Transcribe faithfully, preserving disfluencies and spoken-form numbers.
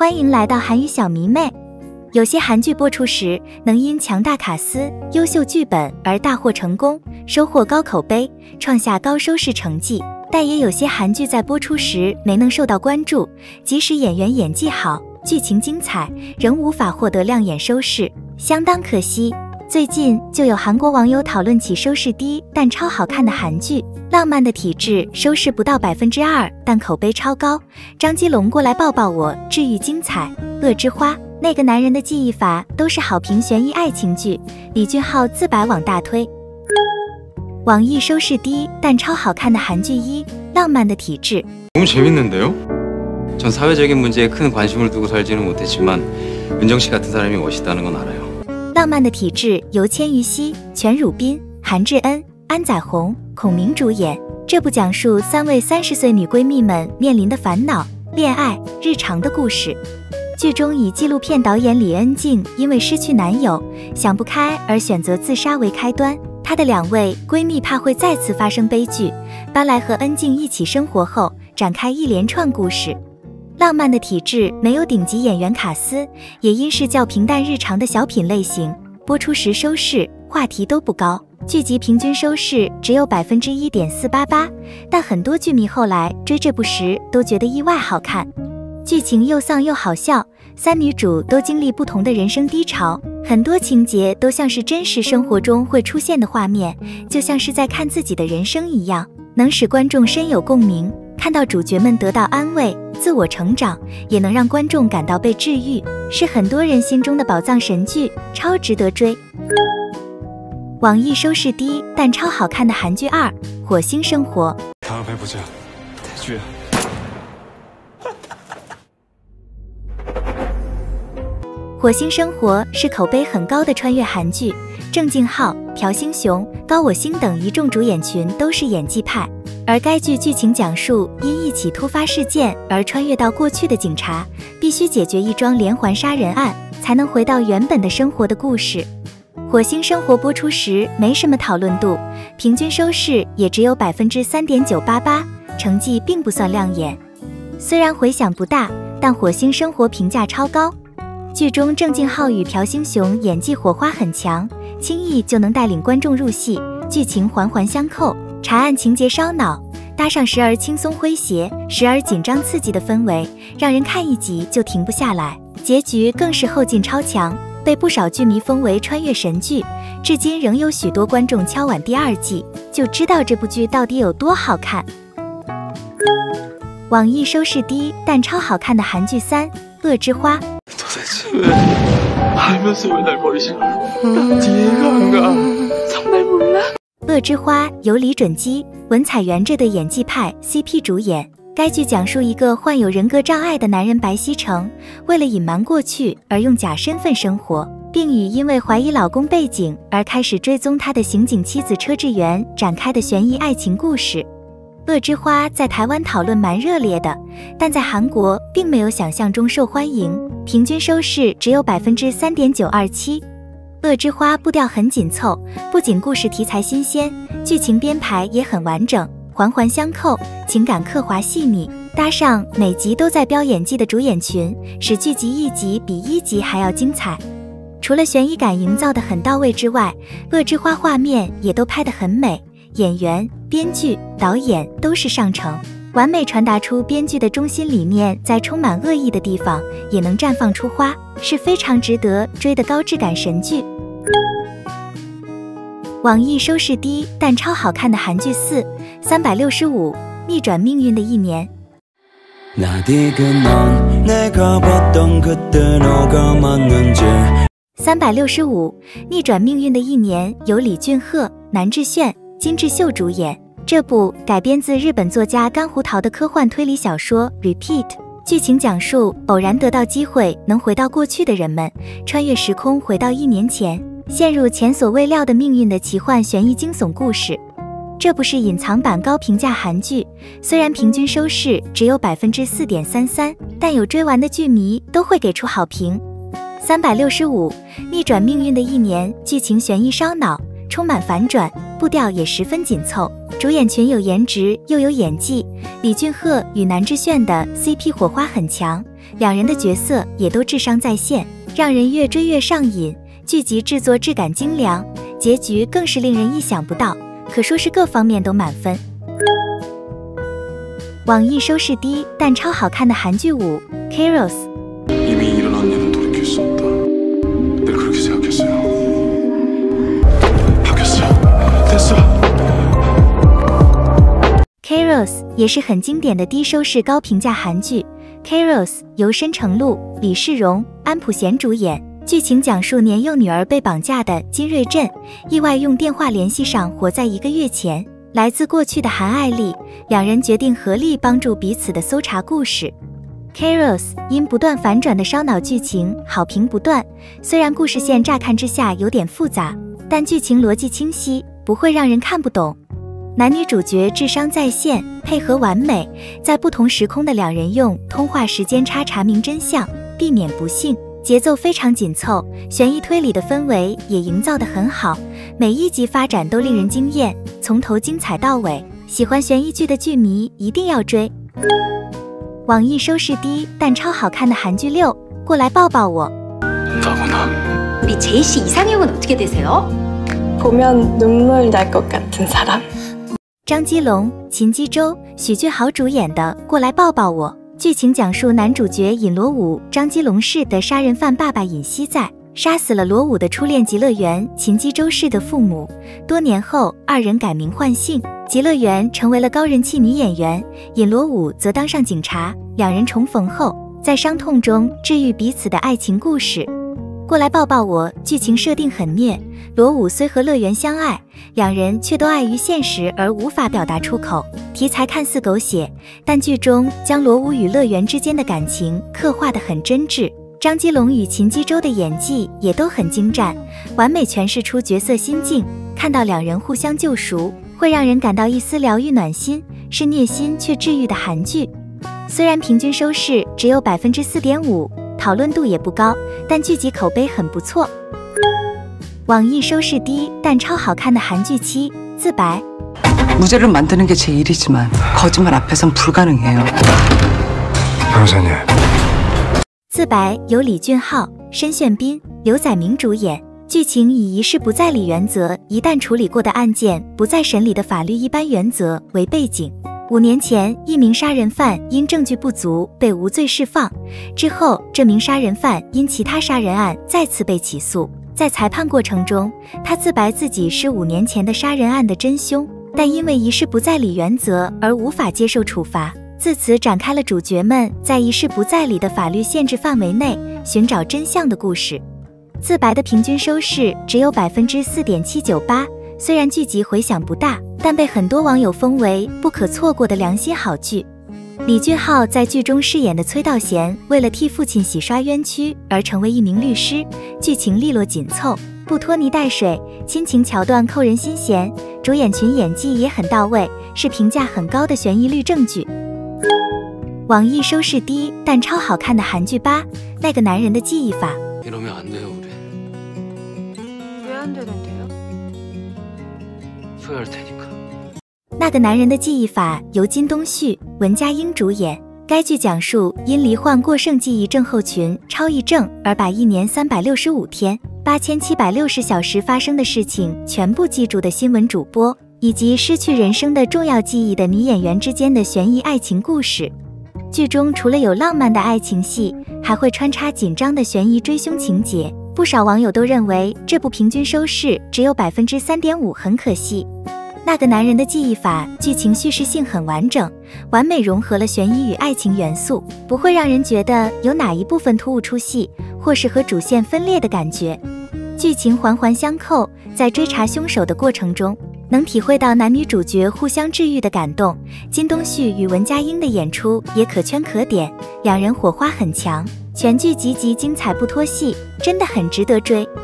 欢迎来到韩语小迷妹。有些韩剧播出时能因强大卡司、优秀剧本而大获成功，收获高口碑，创下高收视成绩。但也有些韩剧在播出时没能受到关注，即使演员演技好、剧情精彩，仍无法获得亮眼收视，相当可惜。最近就有韩国网友讨论起收视低但超好看的韩剧《浪漫的体质》，收视不到百分之二，但口碑超高。张基龙过来抱抱我，治愈精彩。恶之花，那个男人的记忆法都是好评悬疑爱情剧，李俊昊自白网大推。网易收视低但超好看的韩剧一《浪漫的体质》。 너무 재밌는데요? 전 사회적인 문제에 큰 관심을 두고 살지는 못했지만 은정 씨 같은 사람이 멋있다는 건 알아요. 浪漫的体质由千禹熙、全汝彬、韩智恩、安宰弘、孔明主演。这部讲述三位三十岁女闺蜜们面临的烦恼、恋爱、日常的故事。剧中以纪录片导演李恩静因为失去男友想不开而选择自杀为开端，她的两位闺蜜怕会再次发生悲剧，搬来和恩静一起生活后，展开一连串故事。浪漫的体质没有顶级演员卡司，也因是较平淡日常的小品类型，播出时收视、话题都不高，剧集平均收视只有 百分之一点四八八， 但很多剧迷后来追这部时都觉得意外好看。剧情又丧又好笑，三女主都经历不同的人生低潮，很多情节都像是真实生活中会出现的画面，就像是在看自己的人生一样，能使观众深有共鸣，看到主角们得到安慰、自我成长，也能让观众感到被治愈，是很多人心中的宝藏神剧，超值得追。网易收视低但超好看的韩剧二《火星生活》。 다음에 보자, 태주야. 火星生活是口碑很高的穿越韩剧，郑敬浩、朴星雄、高我星等一众主演群都是演技派。而该剧剧情讲述因一起突发事件而穿越到过去的警察，必须解决一桩连环杀人案，才能回到原本的生活的故事。火星生活播出时没什么讨论度，平均收视也只有 百分之三点九八八， 成绩并不算亮眼。虽然回响不大，但火星生活评价超高。剧中郑敬浩与朴星雄演技火花很强，轻易就能带领观众入戏，剧情环环相扣，查案情节烧脑，搭上时而轻松诙谐，时而紧张刺激的氛围，让人看一集就停不下来。结局更是后劲超强，被不少剧迷封为穿越神剧，至今仍有许多观众敲碗第二季，就知道这部剧到底有多好看。网易收视低但超好看的韩剧三《恶之花》。 왜 알면서 왜 날 버리지? 이해가 안 가. 정말 몰라. 恶之花由李准基、文彩元这对演技派 C P 主演。该剧讲述一个患有人格障碍的男人白熙成，为了隐瞒过去而用假身份生活，并与因为怀疑老公背景而开始追踪他的刑警妻子车智媛展开的悬疑爱情故事。恶之花在台湾讨论蛮热烈的，但在韩国并没有想象中受欢迎，平均收视只有 百分之三点九二七。 恶之花步调很紧凑，不仅故事题材新鲜，剧情编排也很完整，环环相扣，情感刻画细腻，搭上每集都在飙演技的主演群，使剧集一集比一集还要精彩。除了悬疑感营造得很到位之外，恶之花画面也都拍得很美，演员、编剧、导演都是上乘，完美传达出编剧的中心理念，在充满恶意的地方也能绽放出花，是非常值得追的高质感神剧。网易收视低但超好看的韩剧四《三百六十五逆转命运的一年》。三百六十五逆转命运的一年由李俊赫、南智炫、金智秀主演。这部改编自日本作家甘胡桃的科幻推理小说《Repeat》，剧情讲述偶然得到机会能回到过去的人们，穿越时空回到一年前，陷入前所未料的命运的奇幻悬疑惊悚故事。这部是隐藏版高评价韩剧，虽然平均收视只有 百分之四点三三， 但有追完的剧迷都会给出好评。三百六十五逆转命运的一年，剧情悬疑烧脑，充满反转，步调也十分紧凑，主演群有颜值又有演技，李俊赫与南智炫的 C P 火花很强， 两人的角色也都智商在线，让人越追越上瘾。剧集制作质感精良，结局更是令人意想不到，可说是各方面都满分。网易收视低但超好看的韩剧五 Kairos。 이미 일어난 일은 돌이킬 수 없다. 늘 그렇게 생각했어요. 바뀌었어. 됐어. Kairos 也是很经典的低收视高评价韩剧。Kairos 由申成璐、李世荣、安普贤主演。剧情讲述年幼女儿被绑架的金瑞镇，意外用电话联系上活在一个月前来自过去的韩爱丽，两人决定合力帮助彼此的搜查故事。Kairos 因不断反转的烧脑剧情好评不断，虽然故事线乍看之下有点复杂，但剧情逻辑清晰，不会让人看不懂。男女主角智商在线，配合完美，在不同时空的两人用通话时间差查明真相，避免不幸。节奏非常紧凑，悬疑推理的氛围也营造得很好，每一集发展都令人惊艳，从头精彩到尾。喜欢悬疑剧的剧迷一定要追。网易收视低但超好看的韩剧六，过来抱抱我。 나구나. 우리 제이 씨 이상형은 어떻게 되세요? 보면 눈물 날 것 같은 사람. 张基龙、秦基周、许俊豪主演的《过来抱抱我》，剧情讲述男主角尹罗武张基龙氏的杀人犯爸爸尹锡在杀死了罗武的初恋极乐园秦基周氏的父母，多年后二人改名换姓，极乐园成为了高人气女演员，尹罗武则当上警察，两人重逢后在伤痛中治愈彼此的爱情故事。过来抱抱我剧情设定很虐，罗武虽和乐园相爱，两人却都碍于现实而无法表达出口。题材看似狗血，但剧中将罗武与乐园之间的感情刻画得很真挚。张基龙与秦基周的演技也都很精湛，完美诠释出角色心境。看到两人互相救赎，会让人感到一丝疗愈暖心，是虐心却治愈的韩剧。虽然平均收视只有 百分之四点五，讨论度也不高，但剧集口碑很不错。网易收视低但超好看的韩剧七自白。 무죄를 만드는 게 제 일이지만 거짓말 앞에선 불가능해요. 변호사님. 自白由李俊浩、申炫斌、刘载明主演，剧情以一事不再理原则，一旦处理过的案件不再审理的法律一般原则为背景。五年前，一名杀人犯因证据不足被无罪释放，之后这名杀人犯因其他杀人案再次被起诉。在裁判过程中，他自白自己是五年前的杀人案的真凶，但因为一事不再理原则而无法接受处罚。自此展开了主角们在一事不再理的法律限制范围内寻找真相的故事。自白的平均收视只有 百分之四点七九八， 虽然剧集回响不大，但被很多网友封为不可错过的良心好剧。李俊浩在剧中饰演的崔道贤，为了替父亲洗刷冤屈而成为一名律师，剧情利落紧凑，不拖泥带水，亲情桥段扣人心弦，主演群演技也很到位，是评价很高的悬疑律政剧。网易收视低但超好看的韩剧八，那个男人的记忆法。 이러면 안 돼요, 우리. 왜 안 되는데요? 후회할 테니까. 那个男人的记忆法由金东旭、文佳英主演。该剧讲述因罹患过剩记忆症候群超忆症而把一年三百六十五天、八千七百六十小时发生的事情全部记住的新闻主播，以及失去人生的重要记忆的女演员之间的悬疑爱情故事。剧中除了有浪漫的爱情戏，还会穿插紧张的悬疑追凶情节。不少网友都认为这部平均收视只有 百分之三点五 很可惜。那个男人的记忆法剧情叙事性很完整，完美融合了悬疑与爱情元素，不会让人觉得有哪一部分突兀出戏，或是和主线分裂的感觉。剧情环环相扣，在追查凶手的过程中，能体会到男女主角互相治愈的感动。金东旭与文佳英的演出也可圈可点，两人火花很强，全剧集集精彩不脱戏，真的很值得追。